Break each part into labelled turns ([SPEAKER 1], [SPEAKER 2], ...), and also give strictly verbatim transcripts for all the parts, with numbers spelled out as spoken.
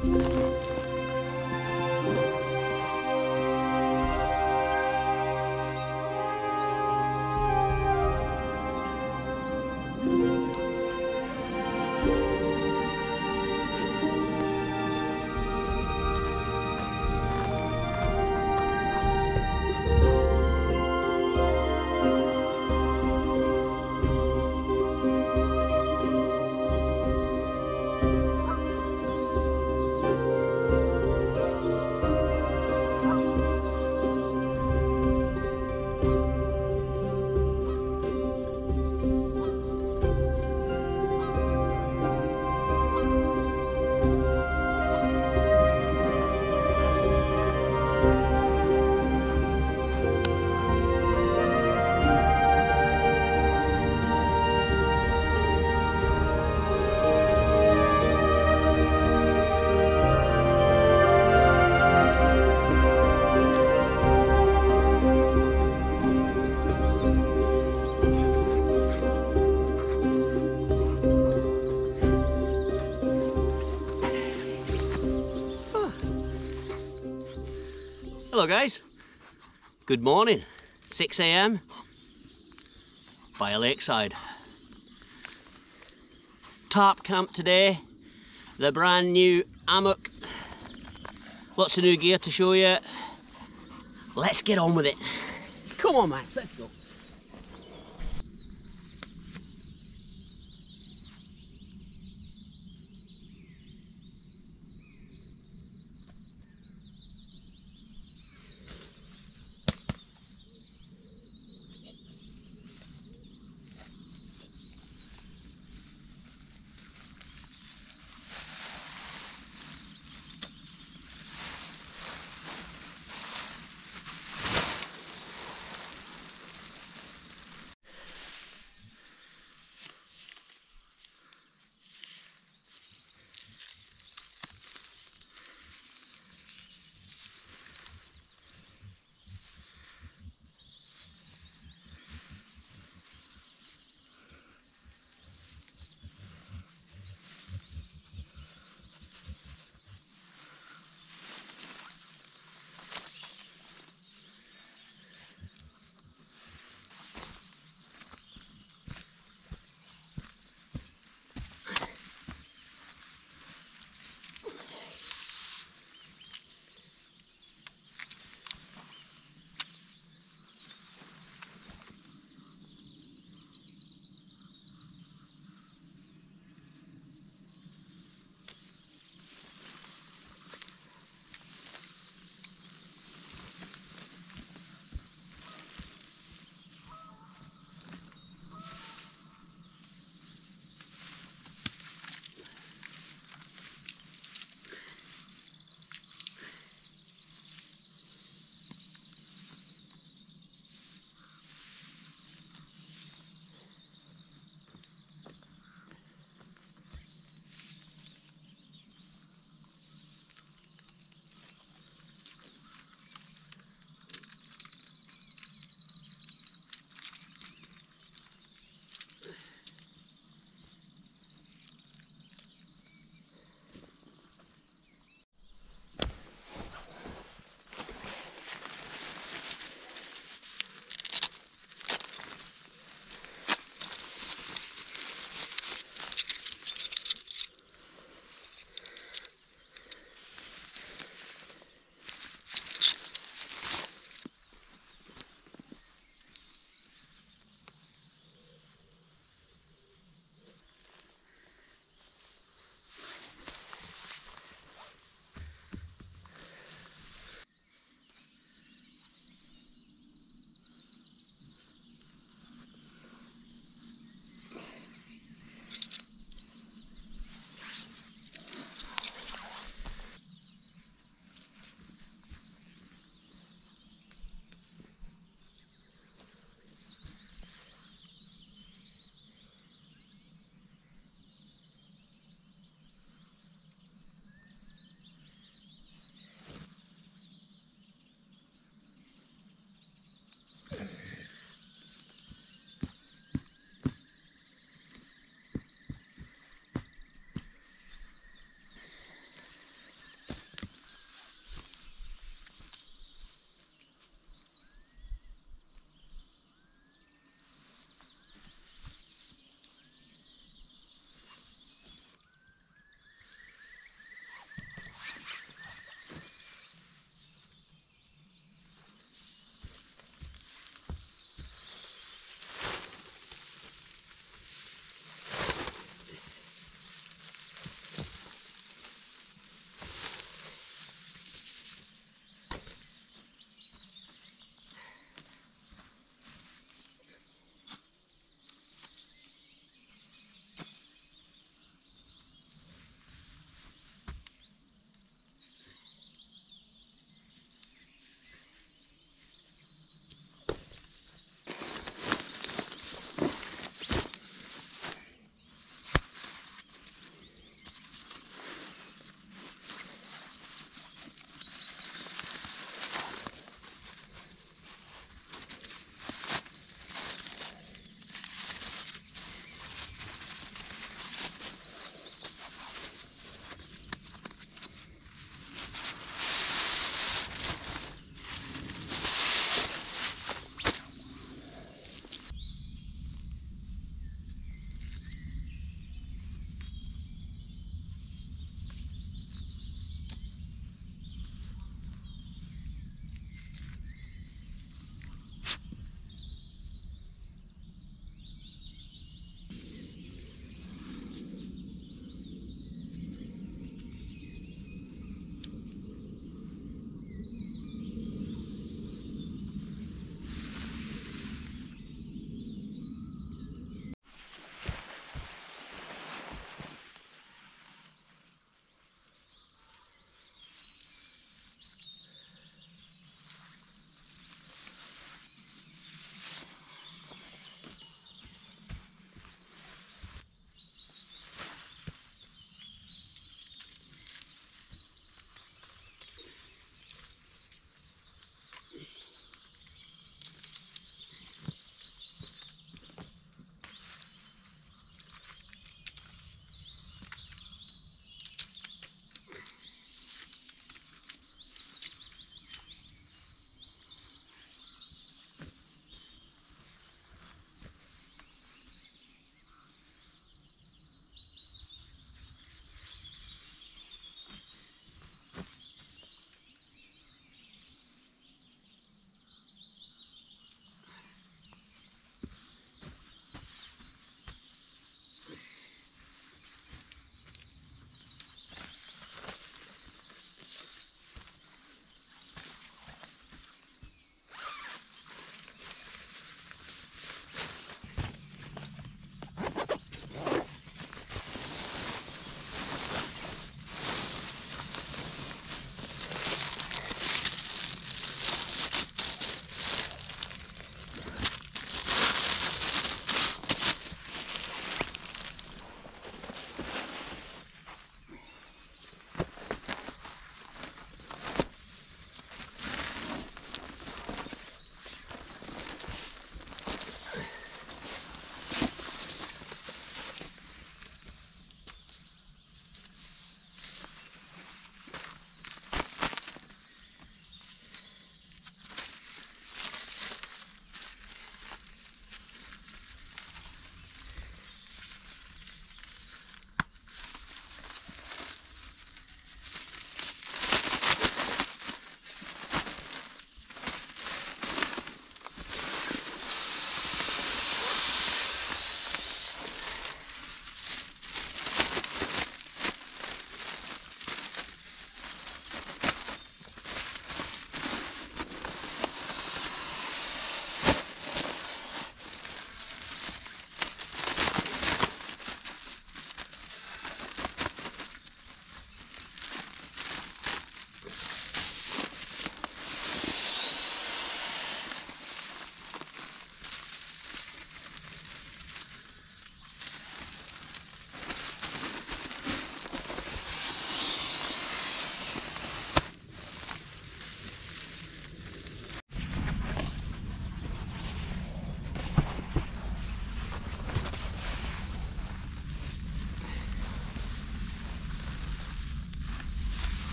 [SPEAKER 1] Hello guys, good morning, six A M by a lakeside. Tarp camp today, the brand new Hammock, lots of new gear to show you. Let's get on with it. Come on Max, let's go.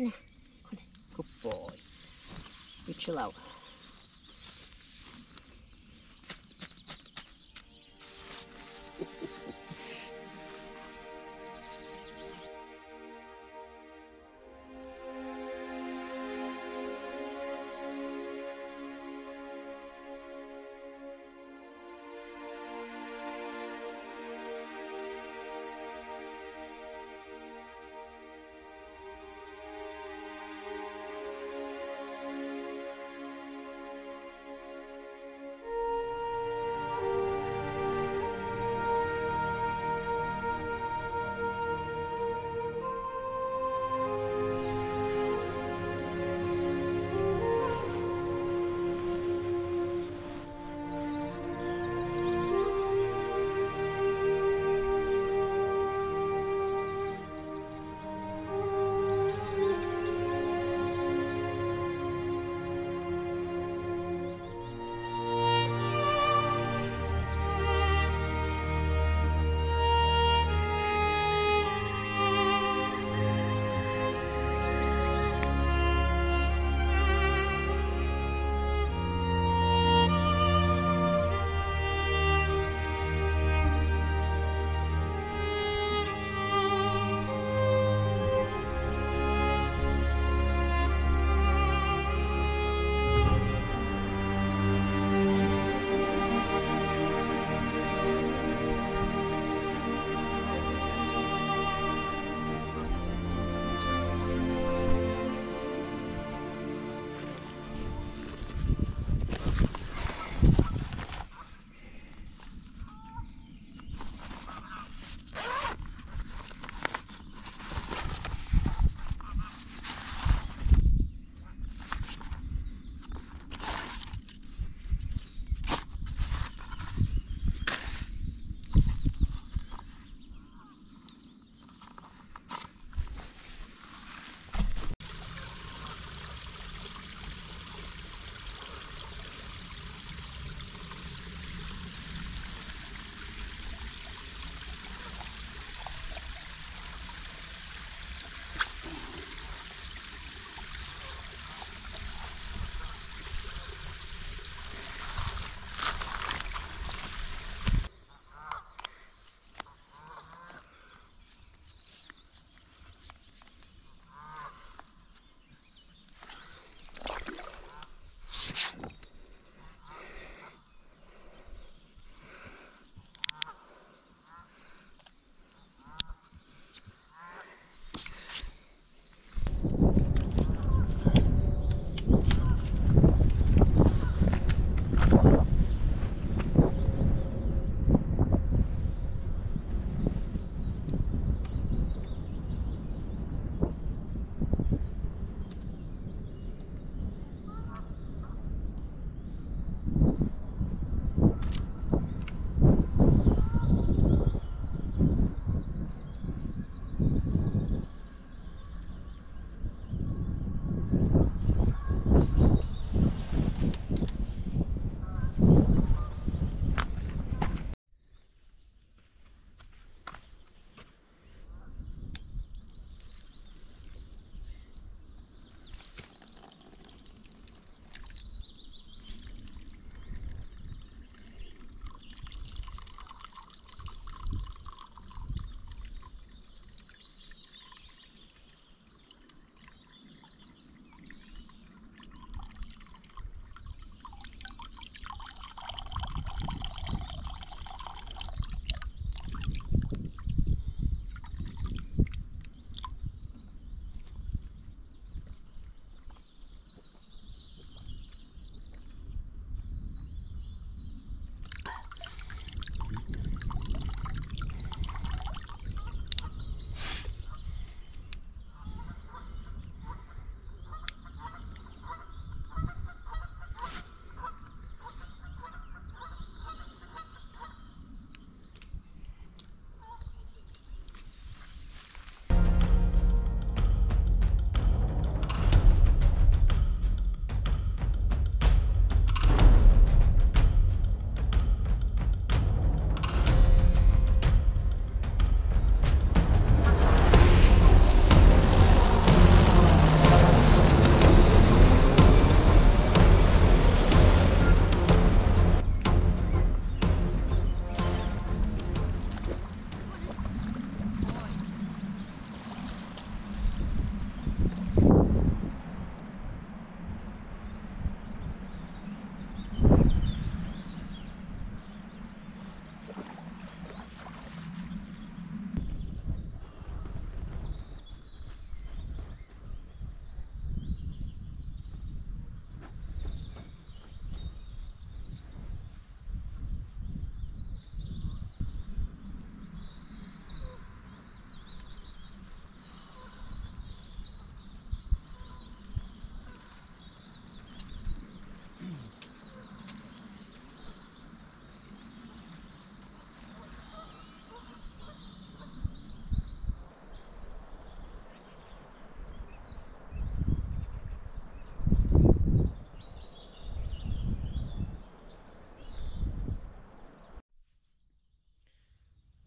[SPEAKER 1] Nah, come on. Good boy. You chill out.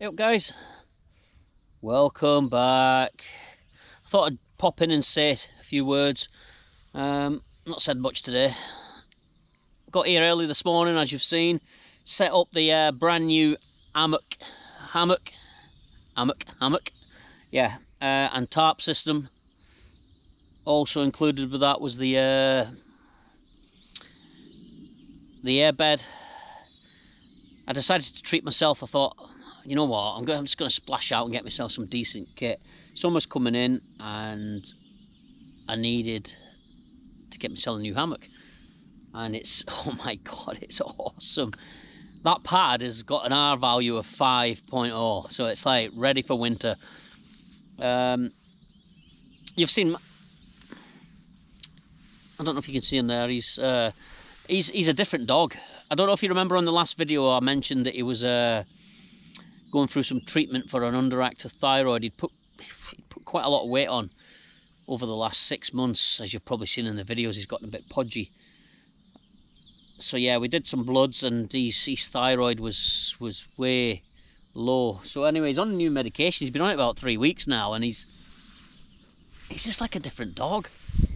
[SPEAKER 1] Hey up guys, welcome back. I thought I'd pop in and say a few words. Um, not said much today. Got here early this morning, as you've seen. Set up the uh, brand new Amok, Hammock, Amok, Hammock, yeah, uh, and tarp system. Also included with that was the uh, the airbed. I decided to treat myself. I thought, you know what, I'm, gonna, I'm just going to splash out and get myself some decent kit. Summer's coming in and I needed to get myself a new hammock. And it's, oh my god, it's awesome. That pad has got an R value of five point oh, so it's like ready for winter. Um, you've seen, I don't know if you can see him there, he's, uh, he's, he's a different dog. I don't know if you remember on the last video I mentioned that he was uh, going through some treatment for an underactive thyroid. He'd put, he'd put quite a lot of weight on over the last six months, as you've probably seen in the videos. He's gotten a bit podgy. So yeah, we did some bloods and his, his thyroid was was way low. So anyway, he's on new medication. He's been on it about three weeks now, and he's he's just like a different dog.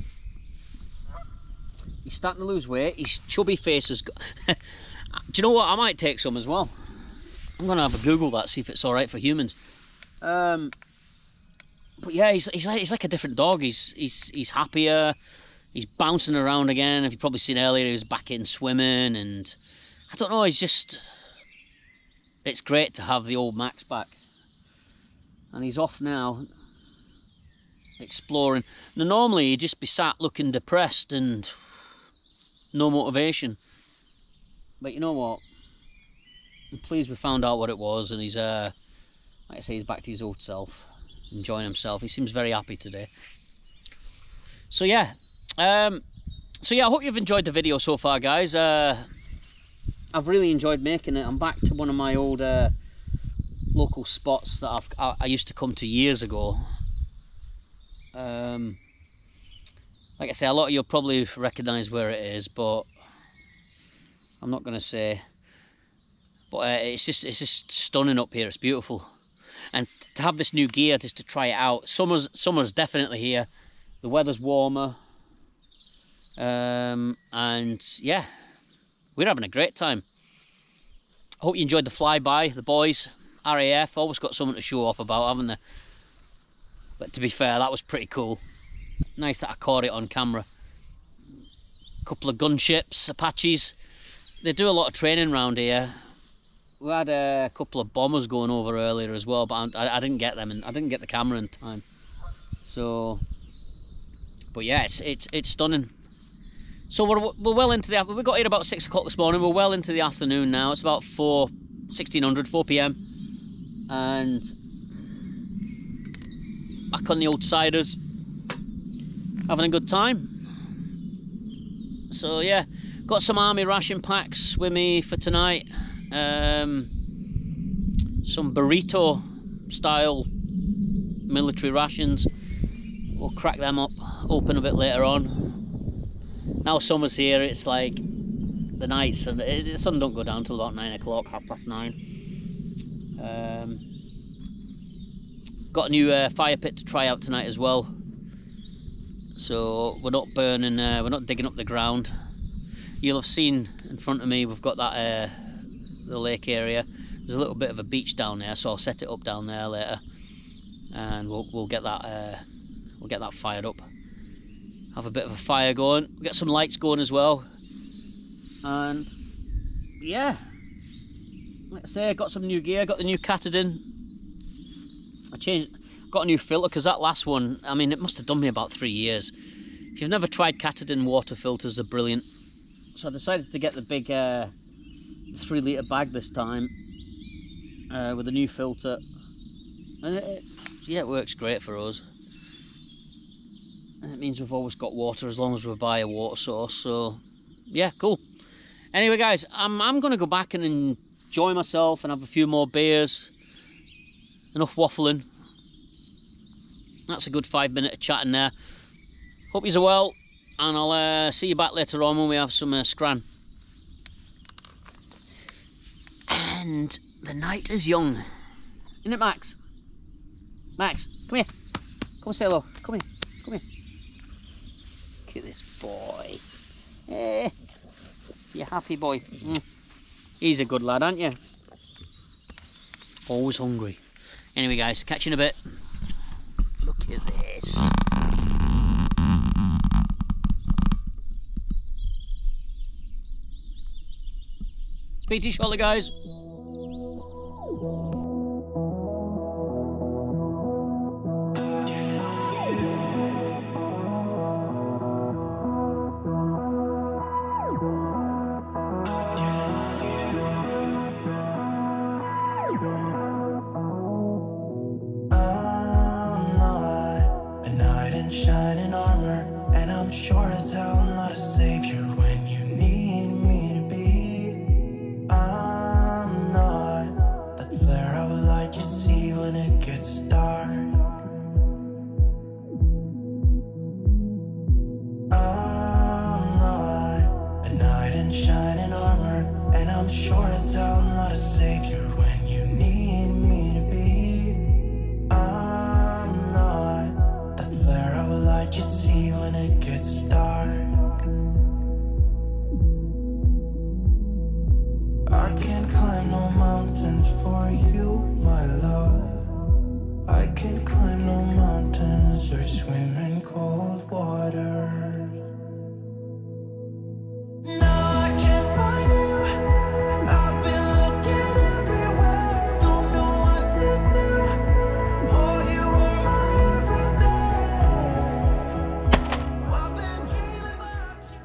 [SPEAKER 1] He's starting to lose weight. His chubby face has got... Do you know what? I might take some as well. I'm going to have a Google that, see if it's all right for humans. Um, but yeah, he's, he's, like, he's like a different dog. He's, he's, he's happier. He's bouncing around again. If you've probably seen earlier, he was back in swimming. And I don't know, he's just... It's great to have the old Max back. And he's off now, exploring. Now, normally he'd just be sat looking depressed and... no motivation, but you know what, I'm pleased we found out what it was, and he's uh like I say, he's back to his old self, enjoying himself. He seems very happy today. So yeah, um so yeah, I hope you've enjoyed the video so far, guys. uh I've really enjoyed making it. I'm back to one of my old uh local spots that I've I, I used to come to years ago. um Like I say, a lot of you'll probably recognise where it is, but I'm not going to say. But uh, it's just it's just stunning up here. It's beautiful, and to have this new gear just to try it out. Summer's summer's definitely here. The weather's warmer, um, and yeah, we're having a great time. I hope you enjoyed the flyby. The boys, R A F, always got something to show off about, haven't they? But to be fair, that was pretty cool. Nice that I caught it on camera. Couple of gunships, Apaches. They do a lot of training around here. We had a couple of bombers going over earlier as well, but I, I didn't get them, and I didn't get the camera in time. So, but yeah, it's it's, it's stunning. So we're we're well into the. We got here about six o'clock this morning. We're well into the afternoon now. It's about four, sixteen hundred, four p m, and back on the old siders. Having a good time. So yeah, got some army ration packs with me for tonight. Um, some burrito style military rations. We'll crack them up, open a bit later on. Now summer's here, it's like the nights, and the sun don't go down till about nine o'clock, half past nine. Um, got a new uh, fire pit to try out tonight as well. So we're not burning, uh, we're not digging up the ground. You'll have seen in front of me, we've got that uh, the lake area. There's a little bit of a beach down there, so I'll set it up down there later, and we'll we'll get that uh, we'll get that fired up. Have a bit of a fire going. We'll get some lights going as well, and yeah, like I say, I got some new gear. Got the new Catadin. I changed. Got a new filter because that last one, I mean, it must have done me about three years. If you've never tried Catadin water filters, they're brilliant. So I decided to get the big uh, three litre bag this time uh, with a new filter, and it, it, yeah, it works great for us. And it means we've always got water as long as we buy a water source. So yeah, cool. Anyway, guys, I'm I'm gonna go back and enjoy myself and have a few more beers. Enough waffling. That's a good five minute of chatting there. Hope you're well, and I'll uh, see you back later on when we have some uh, scran. And the night is young. Isn't it, Max? Max, come here. Come say hello. Come here. Come here. Look at this boy. Eh. You happy boy. Mm. He's a good lad, aren't you? Always hungry. Anyway, guys, catch you in a bit. Look at this. Speak to you shortly, guys.
[SPEAKER 2] Shining armor, and I'm sure as hell not a savior when you need me to be. I'm not that flare of light you see when it gets dark. I'm not a knight in shining armor, and I'm sure as hell not a savior when you need me to be. I'm not that flare of light you see when it gets dark. I can't climb no mountains for you, my love. I can't climb no mountains or swim in cold water. No, I can't find you. I've been looking everywhere, don't know what to do. Oh, you were my everything. I've been dreaming about you.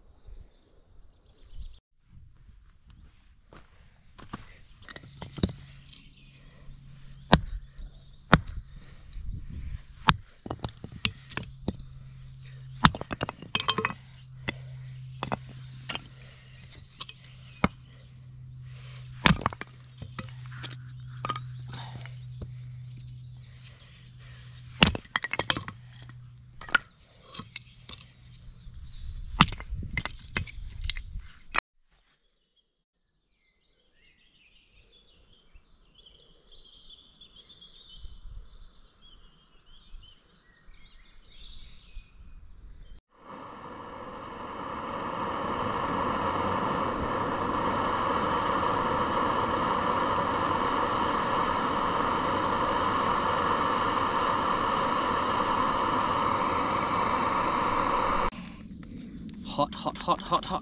[SPEAKER 1] Hot, hot, hot, hot, hot.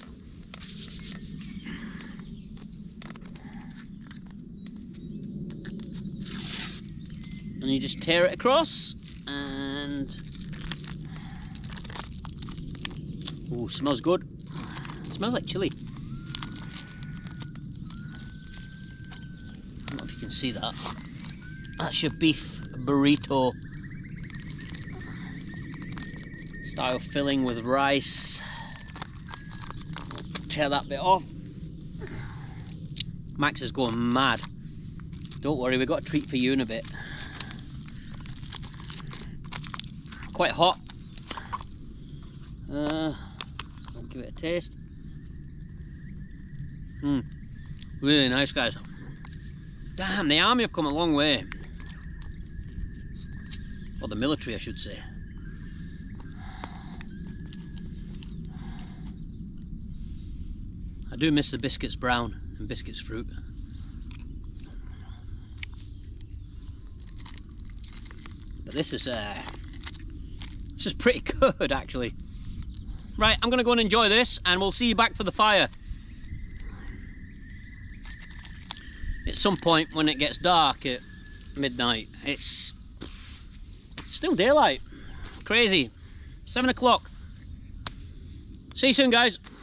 [SPEAKER 1] And you just tear it across and... Ooh, smells good. It smells like chili. I don't know if you can see that. That's your beef burrito style filling with rice. Tear that bit off. Max is going mad. Don't worry, we've got a treat for you in a bit. Quite hot. Uh, I'll give it a taste. Mmm, really nice, guys. Damn, the army have come a long way. Or the military, I should say. I do miss the biscuits brown and biscuits fruit. But this is uh, this is pretty good actually. Right, I'm gonna go and enjoy this and we'll see you back for the fire. At some point when it gets dark at midnight, it's still daylight. Crazy. Seven o'clock. See you soon, guys.